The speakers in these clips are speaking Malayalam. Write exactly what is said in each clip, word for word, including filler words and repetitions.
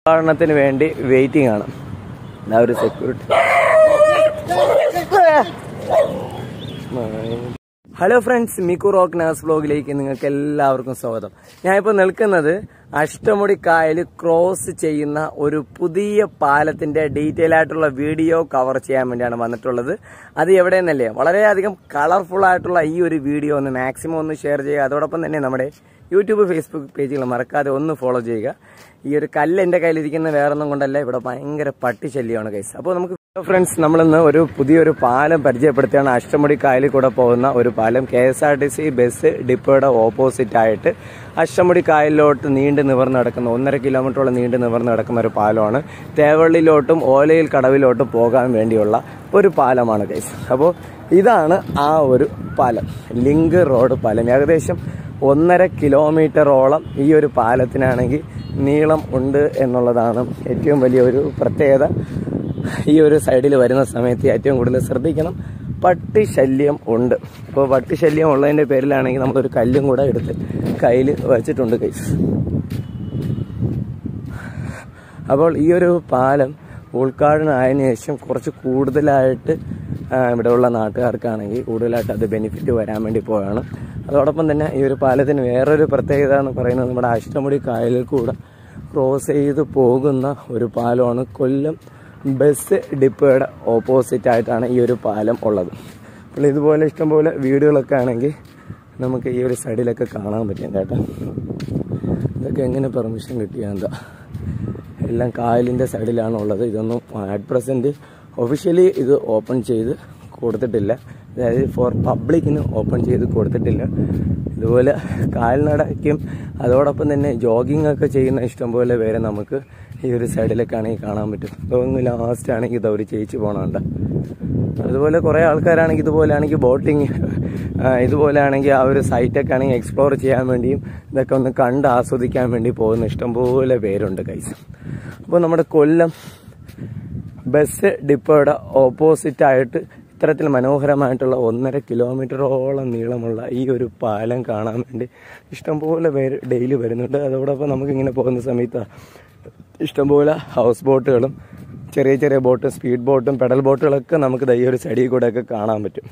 ഉദ്ഘാടനത്തിന് വേണ്ടി വെയിറ്റിംഗ് ആണ്. ആ ഒരു സെക്യൂരിറ്റി. ഹലോ ഫ്രണ്ട്സ്, മിക്കു റോക്ക് നാസ് വ്ലോഗിലേക്ക് നിങ്ങൾക്ക് എല്ലാവർക്കും സ്വാഗതം. ഞാനിപ്പോൾ നിൽക്കുന്നത് അഷ്ടമുടി കായൽ ക്രോസ് ചെയ്യുന്ന ഒരു പുതിയ പാലത്തിന്റെ ഡീറ്റെയിൽ ആയിട്ടുള്ള വീഡിയോ കവർ ചെയ്യാൻ വേണ്ടിയാണ് വന്നിട്ടുള്ളത്. അത് എവിടെയെന്നല്ലേ, വളരെയധികം കളർഫുൾ ആയിട്ടുള്ള ഈ ഒരു വീഡിയോ ഒന്ന് മാക്സിമം ഒന്ന് ഷെയർ ചെയ്യുക. അതോടൊപ്പം തന്നെ നമ്മുടെ യൂട്യൂബ് ഫേസ്ബുക്ക് പേജുകൾ മറക്കാതെ ഒന്ന് ഫോളോ ചെയ്യുക. ഈ ഒരു കല്ല് എൻ്റെ കയ്യിലിരിക്കുന്ന വേറൊന്നും കൊണ്ടല്ല, ഇവിടെ ഭയങ്കര പട്ടി ശല്യമാണ് ഗൈസ്. അപ്പോൾ നമുക്ക് ഫ്രണ്ട്സ്, നമ്മളിന്ന് ഒരു പുതിയൊരു പാലം പരിചയപ്പെടുത്തിയാണ്. അഷ്ടമുടി കായലിൽ കൂടെ പോകുന്ന ഒരു പാലം. K S R T C bus ഡിപ്പോയുടെ ഓപ്പോസിറ്റ് ആയിട്ട് അഷ്ടമുടി കായലിലോട്ട് നീണ്ടു നിവർന്ന് കിടക്കുന്ന ഒന്നര കിലോമീറ്ററോളം നീണ്ടു നിവർന്ന് കിടക്കുന്ന ഒരു പാലമാണ്. തേവള്ളിയിലോട്ടും ഓലയിൽ കടവിലോട്ടും പോകാൻ വേണ്ടിയുള്ള ഒരു പാലമാണ് ഗൈസ്. അപ്പോൾ ഇതാണ് ആ ഒരു പാലം, ലിങ്ക് റോഡ് പാലം. ഏകദേശം ഒന്നര കിലോമീറ്ററോളം ഈ ഒരു പാലത്തിനാണെങ്കിൽ നീളം ഉണ്ട് എന്നുള്ളതാണ് ഏറ്റവും വലിയ ഒരു പ്രത്യേകത. ഈ ഒരു സൈഡിൽ വരുന്ന സമയത്ത് ഏറ്റവും കൂടുതൽ ശ്രദ്ധിക്കണം, പട്ടി ശല്യം ഉണ്ട്. അപ്പോൾ പട്ടി ശല്യം ഉള്ളതിൻ്റെ പേരിലാണെങ്കിൽ നമ്മളൊരു കല്ലും കൂടെ എടുത്ത് കയ്യിൽ വച്ചിട്ടുണ്ട് ഗൈസ്. അപ്പോൾ ഈ ഒരു പാലം ഉദ്ഘാടനം ആയതിനു ശേഷം കുറച്ച് കൂടുതലായിട്ട് ഇവിടെയുള്ള നാട്ടുകാർക്കാണെങ്കിൽ കൂടുതലായിട്ട് അത് ബെനിഫിറ്റ് വരാൻ വേണ്ടി പോവുകയാണ്. അതോടൊപ്പം തന്നെ ഈ ഒരു പാലത്തിന് വേറൊരു പ്രത്യേകത എന്ന് പറയുന്നത് നമ്മുടെ അഷ്ടമുടി കായലിൽ കൂടെ ക്രോസ് ചെയ്ത് പോകുന്ന ഒരു പാലമാണ്. കൊല്ലം ബസ് ഡിപ്പോയുടെ ഓപ്പോസിറ്റ് ആയിട്ടാണ് ഈ ഒരു പാലം ഉള്ളത്. അപ്പോൾ ഇതുപോലെ ഇഷ്ടംപോലെ വീടുകളൊക്കെ ആണെങ്കിൽ നമുക്ക് ഈ ഒരു സൈഡിലൊക്കെ കാണാൻ പറ്റും കേട്ടോ. ഇതൊക്കെ എങ്ങനെ പെർമിഷൻ കിട്ടിയാൽ എന്താ, എല്ലാം കായലിൻ്റെ സൈഡിലാണ് ഉള്ളത്. ഇതൊന്നും അറ്റ് പ്രസൻറ്റ് ഒഫീഷ്യലി ഇത് ഓപ്പൺ ചെയ്ത് കൊടുത്തിട്ടില്ല, അതായത് ഫോർ പബ്ലിക്കിന് ഓപ്പൺ ചെയ്ത് കൊടുത്തിട്ടില്ല. ഇതുപോലെ കാൽനടയ്ക്കും അതോടൊപ്പം തന്നെ ജോഗിങ് ഒക്കെ ചെയ്യുന്ന ഇഷ്ടംപോലെ പേരെ നമുക്ക് ഈ ഒരു സൈഡിലൊക്കെ ആണെങ്കിൽ കാണാൻ പറ്റും. ഇതൊന്ന് ലാസ്റ്റ് ആണെങ്കിൽ ഇത് അവർ ചേച്ചി പോകണുണ്ട്. അതുപോലെ കുറേ ആൾക്കാരാണെങ്കിൽ ഇതുപോലെ ആണെങ്കിൽ ബോട്ടിങ്, ഇതുപോലെ ആണെങ്കിൽ ആ ഒരു സൈറ്റൊക്കെ ആണെങ്കിൽ എക്സ്പ്ലോർ ചെയ്യാൻ വേണ്ടിയും ഇതൊക്കെ ഒന്ന് കണ്ട് ആസ്വദിക്കാൻ വേണ്ടി പോകുന്ന ഇഷ്ടംപോലെ പേരുണ്ട് ഗൈസ്. അപ്പോൾ നമ്മുടെ കൊല്ലം ബസ് ഡിപ്പോയുടെ ഓപ്പോസിറ്റായിട്ട് ഇത്തരത്തിൽ മനോഹരമായിട്ടുള്ള ഒന്നര കിലോമീറ്ററോളം നീളമുള്ള ഈ ഒരു പാലം കാണാൻ വേണ്ടി ഇഷ്ടംപോലെ പേര് ഡെയിലി വരുന്നുണ്ട്. അതോടൊപ്പം നമുക്കിങ്ങനെ പോകുന്ന സമയത്ത് ഇഷ്ടംപോലെ ഹൗസ് ബോട്ടുകളും ചെറിയ ചെറിയ ബോട്ടും സ്പീഡ് ബോട്ടും പെഡൽ ബോട്ടുകളൊക്കെ നമുക്ക് ഈ ഒരു സൈഡിൽ കൂടെ ഒക്കെ കാണാൻ പറ്റും.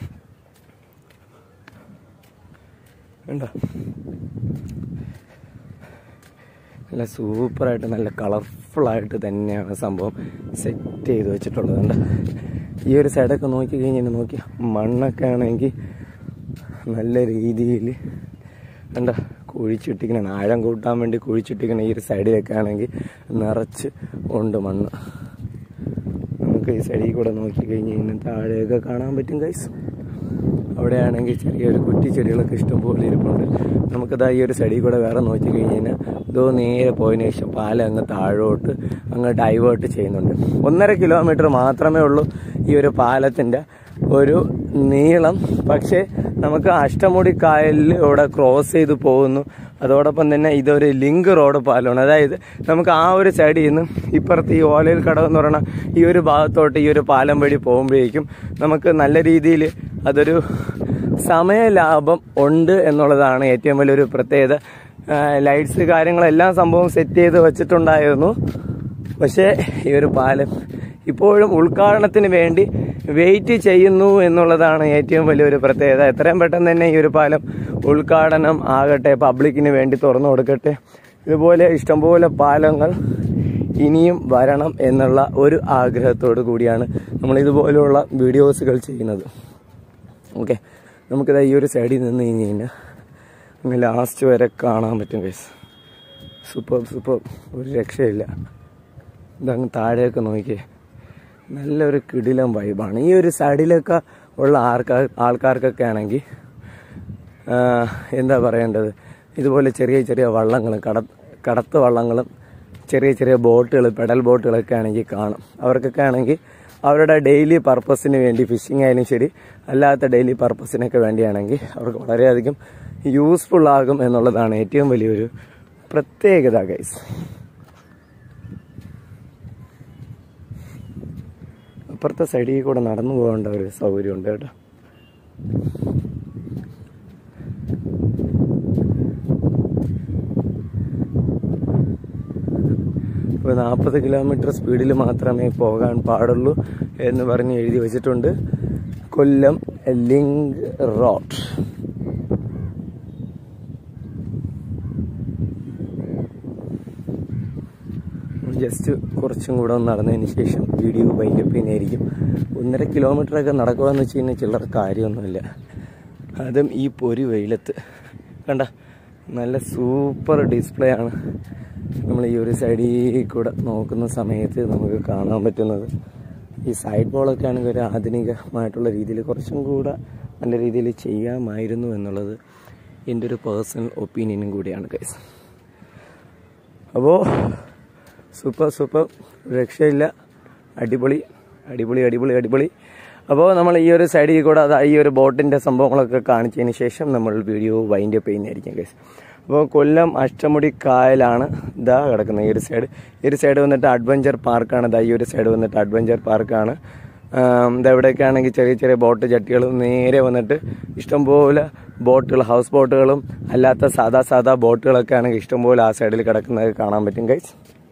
ഉണ്ടോ, നല്ല സൂപ്പറായിട്ട് നല്ല കളർഫുള്ളായിട്ട് തന്നെയാണ് സംഭവം സെറ്റ് ചെയ്ത് വെച്ചിട്ടുള്ളതുണ്ട്. ഈ ഒരു സൈഡൊക്കെ നോക്കി കഴിഞ്ഞാൽ നോക്കി മണ്ണൊക്കെ ആണെങ്കിൽ നല്ല രീതിയിൽ എന്താ കുഴിച്ചിട്ടിരിക്കണം, ആഴം കൂട്ടാൻ വേണ്ടി കുഴിച്ചിട്ടിരിക്കണം. ഈ ഒരു സൈഡിലൊക്കെ ആണെങ്കിൽ നിറച്ച് ഉണ്ട് മണ്ണ്. നമുക്ക് ഈ സൈഡിൽ കൂടെ നോക്കി കഴിഞ്ഞ് കഴിഞ്ഞാൽ താഴെയൊക്കെ കാണാൻ പറ്റും ഗൈസ്. അവിടെയാണെങ്കിൽ ചെറിയൊരു കുറ്റി ചെടികളൊക്കെ ഇഷ്ടംപോലെ ഇരിപ്പുണ്ട്. നമുക്കതാ ഈ ഒരു സൈഡിൽ കൂടെ വേറെ നോക്കി കഴിഞ്ഞ് കഴിഞ്ഞാൽ ഇതോ നേരെ പോയതിനു ശേഷം പാലം അങ്ങ് താഴോട്ട് അങ്ങ് ഡൈവേർട്ട് ചെയ്യുന്നുണ്ട്. ഒന്നര കിലോമീറ്റർ മാത്രമേ ഉള്ളൂ ഈ ഒരു പാലത്തിൻ്റെ ഒരു നീളം. പക്ഷേ നമുക്ക് അഷ്ടമുടി കായലിൽ ഇവിടെ ക്രോസ് ചെയ്ത് പോകുന്നു. അതോടൊപ്പം തന്നെ ഇതൊരു ലിങ്ക് റോഡ് പാലമാണ്. അതായത് നമുക്ക് ആ ഒരു സൈഡിൽ നിന്ന് ഇപ്പുറത്ത് ഈ ഓലയിൽ കടവ് എന്ന് പറയുന്ന ഈ ഒരു ഭാഗത്തോട്ട് ഈ ഒരു പാലം വഴി പോകുമ്പോഴേക്കും നമുക്ക് നല്ല രീതിയിൽ അതൊരു സമയലാഭം ഉണ്ട് എന്നുള്ളതാണ് ഏറ്റവും വലിയൊരു പ്രത്യേകത. ലൈറ്റ്സ് കാര്യങ്ങളെല്ലാം സംഭവം സെറ്റ് ചെയ്ത് വെച്ചിട്ടുണ്ടായിരുന്നു. പക്ഷേ ഈ ഒരു പാലം ഇപ്പോഴും ഉദ്ഘാടനത്തിന് വേണ്ടി വെയിറ്റ് ചെയ്യുന്നു എന്നുള്ളതാണ് ഏറ്റവും വലിയൊരു പ്രത്യേകത. എത്രയും പെട്ടെന്ന് തന്നെ ഈ ഒരു പാലം ഉദ്ഘാടനം ആകട്ടെ, പബ്ലിക്കിന് വേണ്ടി തുറന്നു കൊടുക്കട്ടെ. ഇതുപോലെ ഇഷ്ടംപോലെ പാലങ്ങൾ ഇനിയും വരണം എന്നുള്ള ഒരു ആഗ്രഹത്തോടു കൂടിയാണ് നമ്മൾ ഇതുപോലെയുള്ള വീഡിയോസുകൾ ചെയ്യുന്നത്. ഓക്കെ, നമുക്കിത് ഈ ഒരു സൈഡിൽ നിന്ന് കഴിഞ്ഞ് കഴിഞ്ഞാൽ അങ്ങ് ലാസ്റ്റ് വരെ കാണാൻ പറ്റും ഗൈസ്. സൂപ്പർ സൂപ്പർ, ഒരു രക്ഷയില്ല. ഇതങ്ങ് താഴെയൊക്കെ നോക്കിയേ, നല്ലൊരു കിടിലം വൈബാണ്. ഈ ഒരു സൈഡിലൊക്കെ ഉള്ള ആൾക്കാർ ആൾക്കാർക്കൊക്കെ ആണെങ്കിൽ എന്താ പറയേണ്ടത്, ഇതുപോലെ ചെറിയ ചെറിയ വള്ളങ്ങളും കട കടത്ത് വള്ളങ്ങളും ചെറിയ ചെറിയ ബോട്ടുകൾ പെഡൽ ബോട്ടുകളൊക്കെ ആണെങ്കിൽ കാണും. അവർക്കൊക്കെ ആണെങ്കിൽ അവരുടെ ഡെയിലി പർപ്പസിന് വേണ്ടി, ഫിഷിംഗ് ആയാലും ശരി അല്ലാത്ത ഡെയിലി പർപ്പസിനൊക്കെ വേണ്ടിയാണെങ്കിൽ അവർക്ക് വളരെയധികം യൂസ്ഫുൾ ആകും എന്നുള്ളതാണ് ഏറ്റവും വലിയൊരു പ്രത്യേകത ഗൈസ്. അപ്പുറത്തെ സൈഡിൽ കൂടെ നടന്നു പോകേണ്ട ഒരു സൗകര്യമുണ്ട് കേട്ടോ. അപ്പോൾ മുപ്പത് കിലോമീറ്റർ സ്പീഡിൽ മാത്രമേ പോകാൻ പാടുള്ളൂ എന്ന് പറഞ്ഞ് എഴുതി വെച്ചിട്ടുണ്ട്. കൊല്ലം ലിങ്ക് റോഡ്. ജസ്റ്റ് കുറച്ചും കൂടെ ഒന്ന് നടന്നതിന് ശേഷം വീഡിയോ വൈൻഡപ്പ് ചെയ്യുന്നതായിരിക്കും. ഒന്നര കിലോമീറ്ററൊക്കെ നടക്കുകയെന്ന് വെച്ച് കഴിഞ്ഞാൽ ചില്ലറ കാര്യമൊന്നുമില്ല. അതും ഈ പൊരി വെയിലത്ത്. കണ്ട നല്ല സൂപ്പർ ഡിസ്പ്ലേ ആണ് നമ്മൾ ഈ ഒരു സൈഡിൽ കൂടെ നോക്കുന്ന സമയത്ത് നമുക്ക് കാണാൻ പറ്റുന്നത്. ഈ സൈഡ് ബോളൊക്കെ ആണെങ്കിൽ ഒരു ആധുനികമായിട്ടുള്ള രീതിയിൽ കുറച്ചും കൂടെ നല്ല രീതിയിൽ ചെയ്യാമായിരുന്നു എന്നുള്ളത് എൻ്റെ ഒരു പേഴ്സണൽ ഒപ്പീനിയനും കൂടിയാണ് ഗൈസ്. അപ്പോൾ സൂപ്പർ സൂപ്പർ രക്ഷയില്ല, അടിപൊളി അടിപൊളി അടിപൊളി അടിപൊളി. അപ്പോൾ നമ്മൾ ഈ ഒരു സൈഡിൽ കൂടെ അത് ഈ ഒരു ബോട്ടിൻ്റെ സംഭവങ്ങളൊക്കെ കാണിച്ചതിന് ശേഷം നമ്മൾ വീഡിയോ വൈൻഡ് അപ്പ് ചെയ്യുന്നതായിരിക്കും ഗൈസ്. അപ്പോൾ കൊല്ലം അഷ്ടമുടി കായലാണ് ഇതാ കിടക്കുന്നത്. ഈ ഒരു സൈഡ് ഈ ഒരു സൈഡ് വന്നിട്ട് അഡ്വഞ്ചർ പാർക്കാണ്. ഇതാ ഈ ഒരു സൈഡ് വന്നിട്ട് അഡ്വഞ്ചർ പാർക്കാണ്. ഇതെവിടെയൊക്കെ ആണെങ്കിൽ ചെറിയ ചെറിയ ബോട്ട് ചട്ടികളും നേരെ വന്നിട്ട് ഇഷ്ടംപോലെ ബോട്ടുകൾ, ഹൗസ് ബോട്ടുകളും അല്ലാത്ത സാധാ സാധാ ബോട്ടുകളൊക്കെ ആണെങ്കിൽ ഇഷ്ടംപോലെ ആ സൈഡിൽ കിടക്കുന്നത് കാണാൻ പറ്റും ഗൈസ്.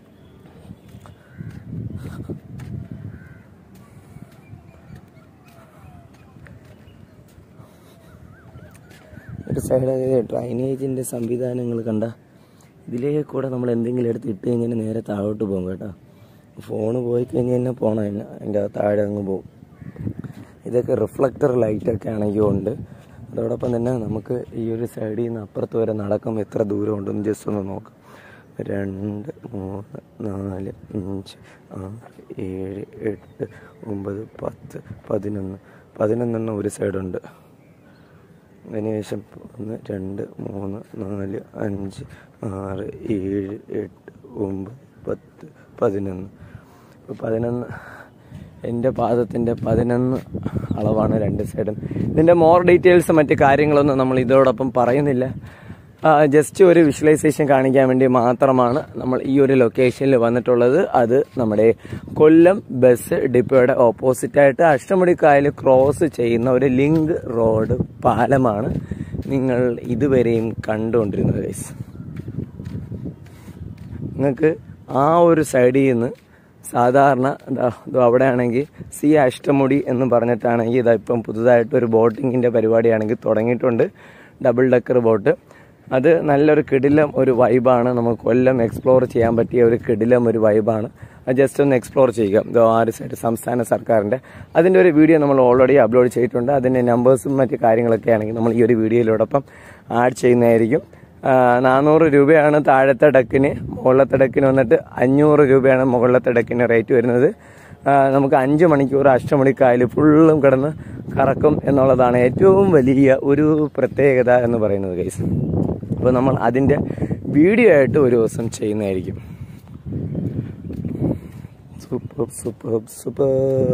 ഒരു സൈഡ് ഡ്രൈനേജിൻ്റെ സംവിധാനങ്ങൾ കണ്ട ഇതിലേ കൂടെ നമ്മൾ എന്തെങ്കിലും എടുത്ത് ഇട്ട് കഴിഞ്ഞാൽ നേരെ താഴോട്ട് പോകും കേട്ടോ. ഫോണ് പോയി കഴിഞ്ഞ് തന്നെ പോകണമില്ല, അതിൻ്റെ താഴെ അങ്ങ് പോകും. ഇതൊക്കെ റിഫ്ലക്ടർ ലൈറ്റൊക്കെ ആണെങ്കിൽ ഉണ്ട്. അതോടൊപ്പം തന്നെ നമുക്ക് ഈ ഒരു സൈഡിൽ നിന്ന് അപ്പുറത്ത് വരെ നടക്കും എത്ര ദൂരം ഉണ്ടെന്ന് ജസ്റ്റ് ഒന്ന് നോക്കാം. രണ്ട് മൂന്ന് നാല് അഞ്ച് ആറ് ഏഴ് എട്ട് ഒമ്പത് പത്ത് പതിനൊന്ന് പതിനൊന്നെണ്ണം ഒരു സൈഡുണ്ട്. അതിനുശേഷം ഒന്ന് രണ്ട് മൂന്ന് നാല് അഞ്ച് ആറ് ഏഴ് എട്ട് ഒമ്പത് പത്ത് പതിനൊന്ന്. ഇപ്പോൾ പതിനൊന്ന് എൻ്റെ പാദത്തിൻ്റെ പതിനൊന്ന് അളവാണ് രണ്ട് സൈഡും. ഇതിൻ്റെ മോർ ഡീറ്റെയിൽസ് മറ്റ് കാര്യങ്ങളൊന്നും നമ്മൾ ഇതോടൊപ്പം പറയുന്നില്ല. ജസ്റ്റ് ഒരു വിഷ്വലൈസേഷൻ കാണിക്കാൻ വേണ്ടി മാത്രമാണ് നമ്മൾ ഈ ഒരു ലൊക്കേഷനിൽ വന്നിട്ടുള്ളത്. അത് നമ്മുടെ കൊല്ലം ബസ് ഡിപ്പോയുടെ ഓപ്പോസിറ്റായിട്ട് അഷ്ടമുടി കായൽ ക്രോസ് ചെയ്യുന്ന ഒരു ലിങ്ക് റോഡ് പാലമാണ് നിങ്ങൾ ഇതുവരെയും കണ്ടുകൊണ്ടിരുന്നത് ഗൈസ്. നിങ്ങൾക്ക് ആ ഒരു സൈഡിൽ നിന്ന് സാധാരണ അവിടെ ആണെങ്കിൽ സി അഷ്ടമുടി എന്ന് പറഞ്ഞിട്ടാണെങ്കിൽ ഇതാ ഇപ്പം പുതുതായിട്ട് ഒരു ബോട്ടിങ്ങിൻ്റെ പരിപാടിയാണെങ്കിൽ തുടങ്ങിയിട്ടുണ്ട്, ഡബിൾ ഡെക്കർ ബോട്ട്. അത് നല്ലൊരു കിടിലം ഒരു വൈബാണ്. നമുക്ക് കൊല്ലം എക്സ്പ്ലോർ ചെയ്യാൻ പറ്റിയ ഒരു കിടിലം ഒരു വൈബാണ്. അത് ജസ്റ്റ് ഒന്ന് എക്സ്പ്ലോർ ചെയ്യുക. ഇതോ ആ ഒരു സൈഡ് സംസ്ഥാന സർക്കാരിൻ്റെ അതിൻ്റെ ഒരു വീഡിയോ നമ്മൾ ഓൾറെഡി അപ്ലോഡ് ചെയ്തിട്ടുണ്ട്. അതിൻ്റെ നമ്പേഴ്സും മറ്റ് കാര്യങ്ങളൊക്കെ ആണെങ്കിൽ നമ്മൾ ഈ ഒരു വീഡിയോയിലോടൊപ്പം ആഡ് ചെയ്യുന്നതായിരിക്കും. നാനൂറ് രൂപയാണ് താഴത്തെ ഡെക്കിന്. മുകളിലത്തെ ഡെക്കിന് വന്നിട്ട് അഞ്ഞൂറ് രൂപയാണ് മുകളിലത്തെ ഡെക്കിന് റേറ്റ് വരുന്നത്. നമുക്ക് അഞ്ച് മണിക്കൂർ അഷ്ടമുടി കായൽ ഫുള്ളും കിടന്ന് കറക്കും എന്നുള്ളതാണ് ഏറ്റവും വലിയ ഒരു പ്രത്യേകത എന്ന് പറയുന്നത് ഗൈസ്. അപ്പോൾ നമ്മൾ അതിൻ്റെ വീഡിയോ ആയിട്ട് ഒരു ദിവസം ചെയ്യുന്നതായിരിക്കും. Super super super.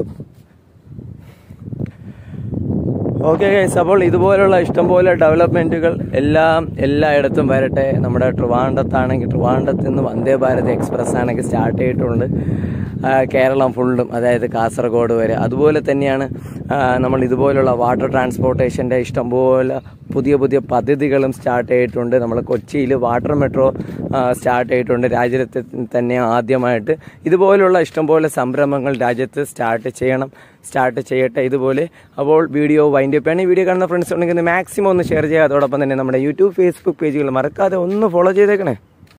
Okay guys, അപ്പോൾ ഇതുപോലുള്ള ഇഷ്ടംപോലെ ഡെവലപ്മെൻറ്റുകൾ എല്ലാം എല്ലായിടത്തും വരട്ടെ. നമ്മുടെ ട്രിവാൻഡ്രത്താണെങ്കിൽ ട്രിവാൻഡ്രത്ത് നിന്ന് വന്ദേ ഭാരത് എക്സ്പ്രസ് ആണെങ്കിൽ സ്റ്റാർട്ട് ചെയ്തിട്ടുണ്ട് കേരളം ഫുള്ളും, അതായത് കാസർഗോഡ് വരെ. അതുപോലെ തന്നെയാണ് നമ്മൾ ഇതുപോലുള്ള വാട്ടർ ട്രാൻസ്പോർട്ടേഷൻ്റെ ഇഷ്ടംപോലെ പുതിയ പുതിയ പദ്ധതികളും സ്റ്റാർട്ട് ചെയ്തിട്ടുണ്ട്. നമ്മൾ കൊച്ചിയിൽ വാട്ടർ മെട്രോ സ്റ്റാർട്ട് ചെയ്തിട്ടുണ്ട്. രാജ്യത്ത് തന്നെ ആദ്യമായിട്ട് ഇതുപോലുള്ള ഇഷ്ടംപോലെ സംരംഭങ്ങൾ രാജ്യത്ത് സ്റ്റാർട്ട് ചെയ്യണം, സ്റ്റാർട്ട് ചെയ്യട്ടെ ഇതുപോലെ. അപ്പോൾ വീഡിയോ വൈൻഡ് അപ്പ് ആണ്. ഈ വീഡിയോ കാണുന്ന ഫ്രണ്ട്സ് ഉണ്ടെങ്കിൽ മാക്സിമം ഒന്ന് ഷെയർ ചെയ്യുക. അതോടൊപ്പം തന്നെ നമ്മുടെ യൂട്യൂബ്, ഫേസ്ബുക്ക് പേജുകൾ മറക്കാതെ ഒന്ന് ഫോളോ ചെയ്തേക്കണേ.